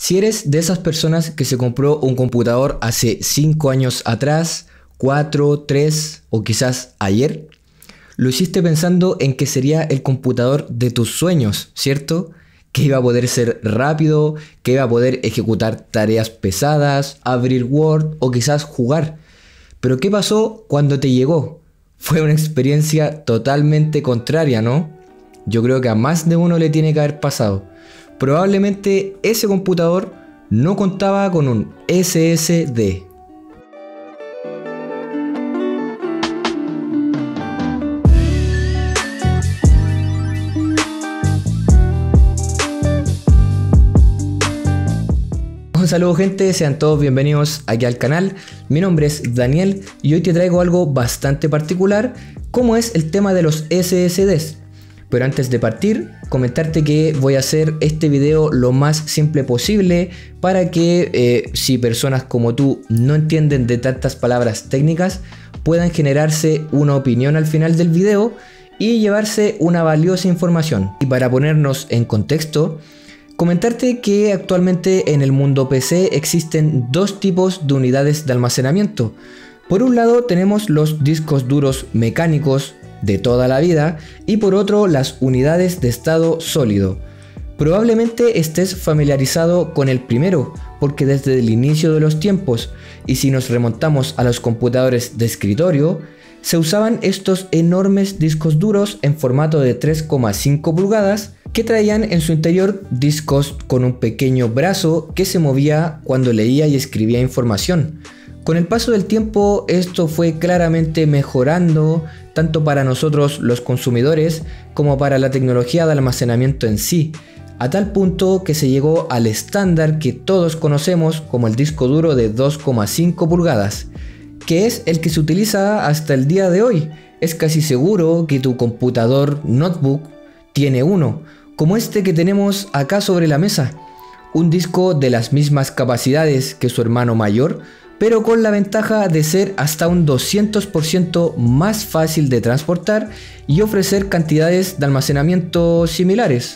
Si eres de esas personas que se compró un computador hace 5 años atrás, 4, 3 o quizás ayer, lo hiciste pensando en que sería el computador de tus sueños, ¿cierto? Que iba a poder ser rápido, que iba a poder ejecutar tareas pesadas, abrir Word o quizás jugar. Pero ¿qué pasó cuando te llegó? Fue una experiencia totalmente contraria, ¿no? Yo creo que a más de uno le tiene que haber pasado. Probablemente ese computador no contaba con un SSD. Un saludo gente, sean todos bienvenidos aquí al canal. Mi nombre es Daniel y hoy te traigo algo bastante particular, como es el tema de los SSDs. Pero antes de partir, comentarte que voy a hacer este video lo más simple posible para que si personas como tú no entienden de tantas palabras técnicas, puedan generarse una opinión al final del video y llevarse una valiosa información. Y para ponernos en contexto, comentarte que actualmente en el mundo PC existen dos tipos de unidades de almacenamiento. Por un lado tenemos los discos duros mecánicos de toda la vida y por otro las unidades de estado sólido. Probablemente estés familiarizado con el primero porque desde el inicio de los tiempos, y si nos remontamos a los computadores de escritorio, se usaban estos enormes discos duros en formato de 3,5 pulgadas que traían en su interior discos con un pequeño brazo que se movía cuando leía y escribía información. Con el paso del tiempo esto fue claramente mejorando tanto para nosotros los consumidores como para la tecnología de almacenamiento en sí, a tal punto que se llegó al estándar que todos conocemos como el disco duro de 2,5 pulgadas, que es el que se utiliza hasta el día de hoy. Es casi seguro que tu computador notebook tiene uno, como este que tenemos acá sobre la mesa, un disco de las mismas capacidades que su hermano mayor, pero con la ventaja de ser hasta un 200% más fácil de transportar y ofrecer cantidades de almacenamiento similares.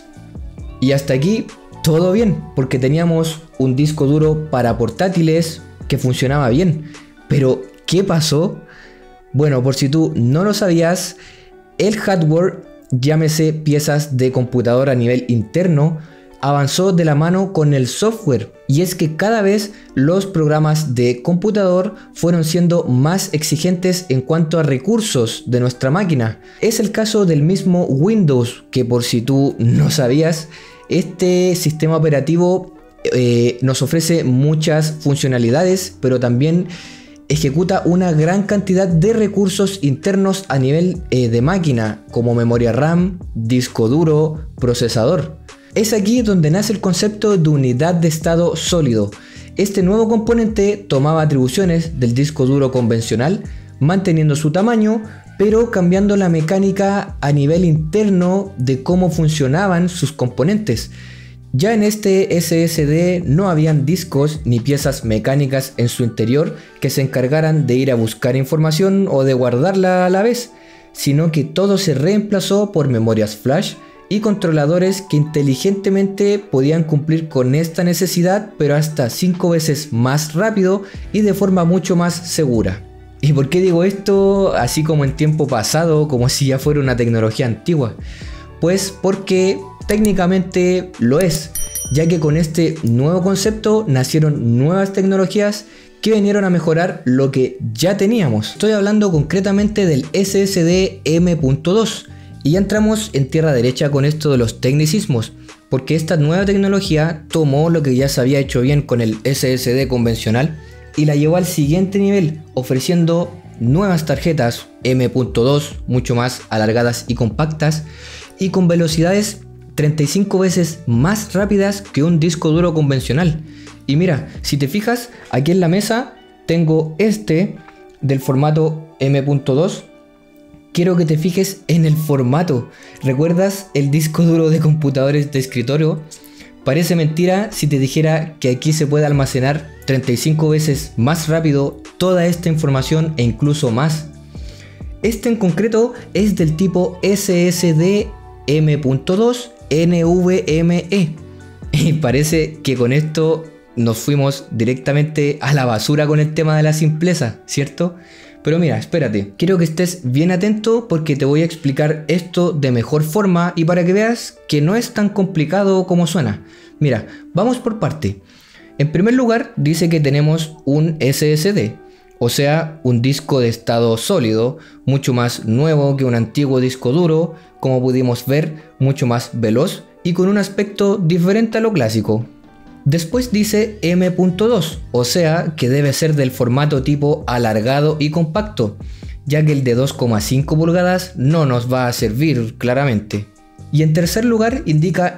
Y hasta aquí todo bien, porque teníamos un disco duro para portátiles que funcionaba bien. Pero ¿qué pasó? Bueno, por si tú no lo sabías, el hardware, llámese piezas de computador a nivel interno, avanzó de la mano con el software, y es que cada vez los programas de computador fueron siendo más exigentes en cuanto a recursos de nuestra máquina. Es el caso del mismo Windows, que por si tú no sabías, este sistema operativo nos ofrece muchas funcionalidades, pero también ejecuta una gran cantidad de recursos internos a nivel de máquina, como memoria RAM, disco duro, procesador. Es aquí donde nace el concepto de unidad de estado sólido. Este nuevo componente tomaba atribuciones del disco duro convencional, manteniendo su tamaño, pero cambiando la mecánica a nivel interno de cómo funcionaban sus componentes. Ya en este SSD no habían discos ni piezas mecánicas en su interior que se encargaran de ir a buscar información o de guardarla a la vez, sino que todo se reemplazó por memorias flash y controladores que inteligentemente podían cumplir con esta necesidad, pero hasta 5 veces más rápido y de forma mucho más segura. ¿Y por qué digo esto así como en tiempo pasado, como si ya fuera una tecnología antigua? Pues porque técnicamente lo es, ya que con este nuevo concepto nacieron nuevas tecnologías que vinieron a mejorar lo que ya teníamos. Estoy hablando concretamente del SSD M.2 y ya entramos en tierra derecha con esto de los tecnicismos, porque esta nueva tecnología tomó lo que ya se había hecho bien con el SSD convencional y la llevó al siguiente nivel, ofreciendo nuevas tarjetas M.2 mucho más alargadas y compactas y con velocidades 35 veces más rápidas que un disco duro convencional. Y mira, si te fijas, aquí en la mesa tengo este del formato M.2. Quiero que te fijes en el formato. ¿Recuerdas el disco duro de computadores de escritorio? Parece mentira si te dijera que aquí se puede almacenar 35 veces más rápido toda esta información e incluso más. Este en concreto es del tipo SSD M.2 NVMe. Y parece que con esto nos fuimos directamente a la basura con el tema de la simpleza, ¿cierto? Pero mira, espérate, quiero que estés bien atento porque te voy a explicar esto de mejor forma y para que veas que no es tan complicado como suena. Mira, vamos por parte. En primer lugar, dice que tenemos un SSD, o sea, un disco de estado sólido, mucho más nuevo que un antiguo disco duro, como pudimos ver, mucho más veloz y con un aspecto diferente a lo clásico. Después dice M.2, o sea que debe ser del formato tipo alargado y compacto, ya que el de 2,5 pulgadas no nos va a servir claramente. Y en tercer lugar indica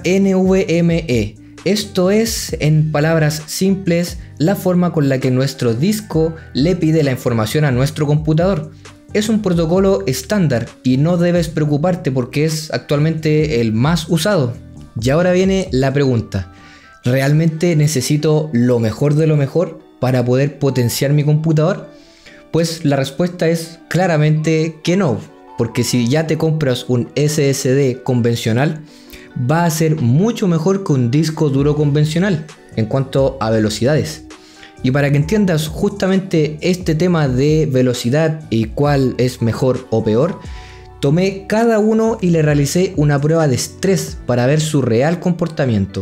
NVMe, esto es, en palabras simples, la forma con la que nuestro disco le pide la información a nuestro computador. Es un protocolo estándar y no debes preocuparte porque es actualmente el más usado. Y ahora viene la pregunta. ¿Realmente necesito lo mejor de lo mejor para poder potenciar mi computador? Pues la respuesta es claramente que no, porque si ya te compras un SSD convencional, va a ser mucho mejor que un disco duro convencional en cuanto a velocidades. Y para que entiendas justamente este tema de velocidad y cuál es mejor o peor, tomé cada uno y le realicé una prueba de estrés para ver su real comportamiento.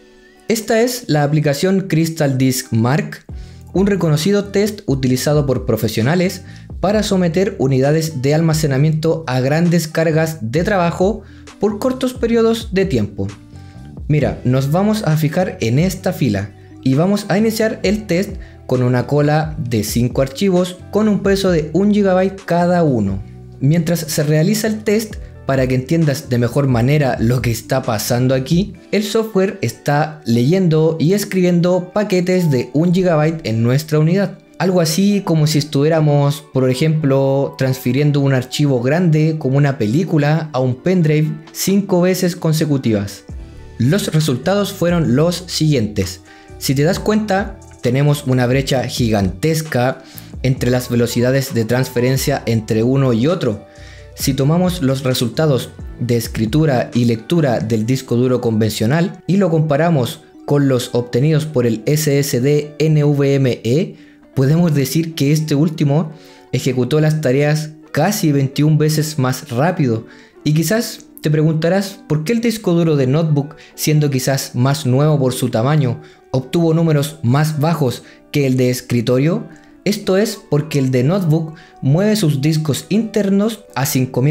Esta es la aplicación Crystal Disk Mark, un reconocido test utilizado por profesionales para someter unidades de almacenamiento a grandes cargas de trabajo por cortos periodos de tiempo. Mira, nos vamos a fijar en esta fila y vamos a iniciar el test con una cola de 5 archivos con un peso de 1 GB cada uno. Mientras se realiza el test, para que entiendas de mejor manera lo que está pasando aquí, el software está leyendo y escribiendo paquetes de 1 GB en nuestra unidad. Algo así como si estuviéramos, por ejemplo, transfiriendo un archivo grande como una película a un pendrive 5 veces consecutivas. Los resultados fueron los siguientes. Si te das cuenta, tenemos una brecha gigantesca entre las velocidades de transferencia entre uno y otro. Si tomamos los resultados de escritura y lectura del disco duro convencional y lo comparamos con los obtenidos por el SSD NVMe, podemos decir que este último ejecutó las tareas casi 21 veces más rápido. Y quizás te preguntarás por qué el disco duro de notebook, siendo quizás más nuevo por su tamaño, obtuvo números más bajos que el de escritorio. Esto es porque el de notebook mueve sus discos internos a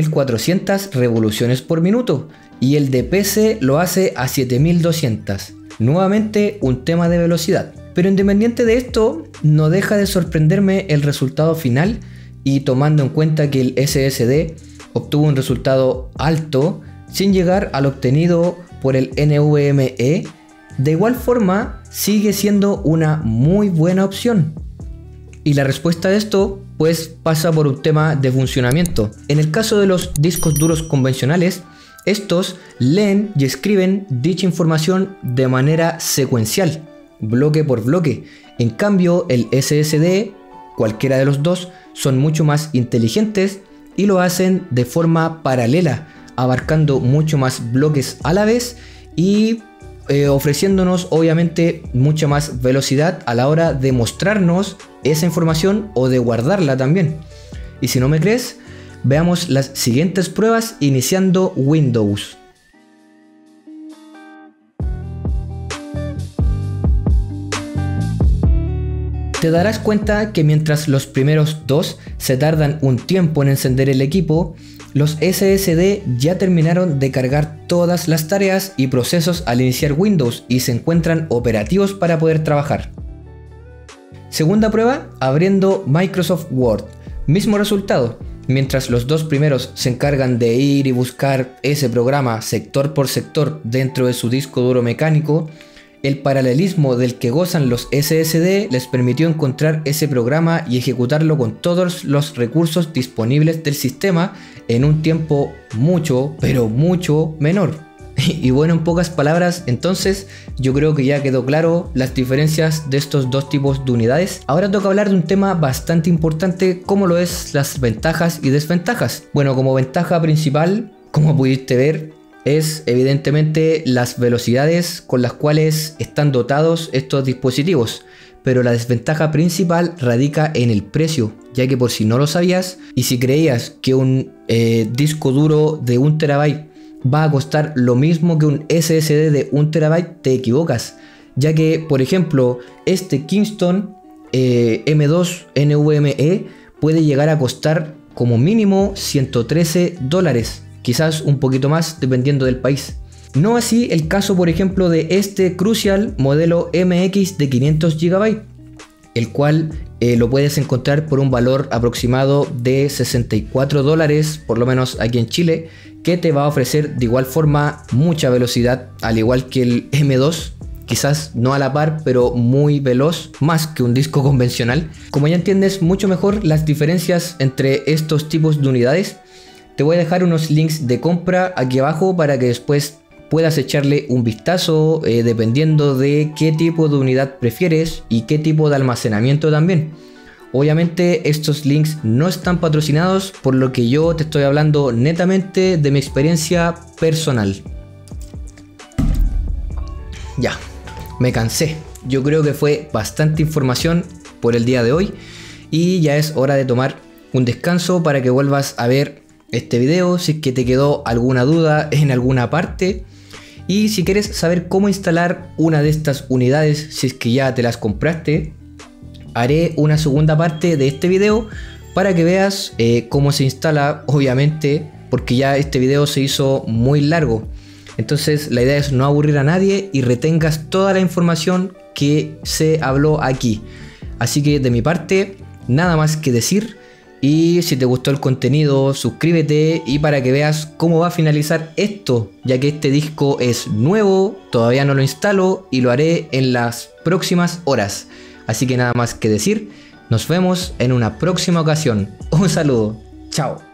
5400 revoluciones por minuto y el de PC lo hace a 7200. Nuevamente un tema de velocidad. Pero independiente de esto, no deja de sorprenderme el resultado final y tomando en cuenta que el SSD obtuvo un resultado alto sin llegar al obtenido por el NVMe, de igual forma sigue siendo una muy buena opción. Y la respuesta de esto pues pasa por un tema de funcionamiento. En el caso de los discos duros convencionales, estos leen y escriben dicha información de manera secuencial, bloque por bloque. En cambio, el SSD, cualquiera de los dos, son mucho más inteligentes y lo hacen de forma paralela, abarcando mucho más bloques a la vez y ofreciéndonos obviamente mucha más velocidad a la hora de mostrarnos esa información o de guardarla también. Y si no me crees, veamos las siguientes pruebas iniciando Windows. Te darás cuenta que mientras los primeros dos se tardan un tiempo en encender el equipo, los SSD ya terminaron de cargar todas las tareas y procesos al iniciar Windows y se encuentran operativos para poder trabajar. Segunda prueba, abriendo Microsoft Word. Mismo resultado, mientras los dos primeros se encargan de ir y buscar ese programa sector por sector dentro de su disco duro mecánico, el paralelismo del que gozan los SSD les permitió encontrar ese programa y ejecutarlo con todos los recursos disponibles del sistema en un tiempo mucho, pero mucho menor. Y bueno, en pocas palabras, entonces yo creo que ya quedó claro las diferencias de estos dos tipos de unidades. Ahora toca hablar de un tema bastante importante como lo es las ventajas y desventajas. Bueno, como ventaja principal, como pudiste ver, es evidentemente las velocidades con las cuales están dotados estos dispositivos, pero la desventaja principal radica en el precio, ya que por si no lo sabías y si creías que un disco duro de 1 TB va a costar lo mismo que un SSD de 1 TB, te equivocas, ya que por ejemplo este Kingston M2 NVMe puede llegar a costar como mínimo $113, quizás un poquito más dependiendo del país. No así el caso por ejemplo de este Crucial modelo MX de 500 GB, el cual lo puedes encontrar por un valor aproximado de $64, por lo menos aquí en Chile, que te va a ofrecer de igual forma mucha velocidad, al igual que el M2, quizás no a la par, pero muy veloz, más que un disco convencional. Como ya entiendes mucho mejor las diferencias entre estos tipos de unidades, te voy a dejar unos links de compra aquí abajo para que después puedas echarle un vistazo dependiendo de qué tipo de unidad prefieres y qué tipo de almacenamiento también. Obviamente estos links no están patrocinados, por lo que yo te estoy hablando netamente de mi experiencia personal. Ya, me cansé. Yo creo que fue bastante información por el día de hoy y ya es hora de tomar un descanso para que vuelvas a ver este video si es que te quedó alguna duda en alguna parte. Y si quieres saber cómo instalar una de estas unidades, si es que ya te las compraste, haré una segunda parte de este video para que veas cómo se instala, obviamente, porque ya este video se hizo muy largo. Entonces la idea es no aburrir a nadie y retengas toda la información que se habló aquí. Así que de mi parte, nada más que decir. Y si te gustó el contenido, suscríbete y para que veas cómo va a finalizar esto, ya que este disco es nuevo, todavía no lo instalo y lo haré en las próximas horas. Así que nada más que decir, nos vemos en una próxima ocasión. Un saludo, chao.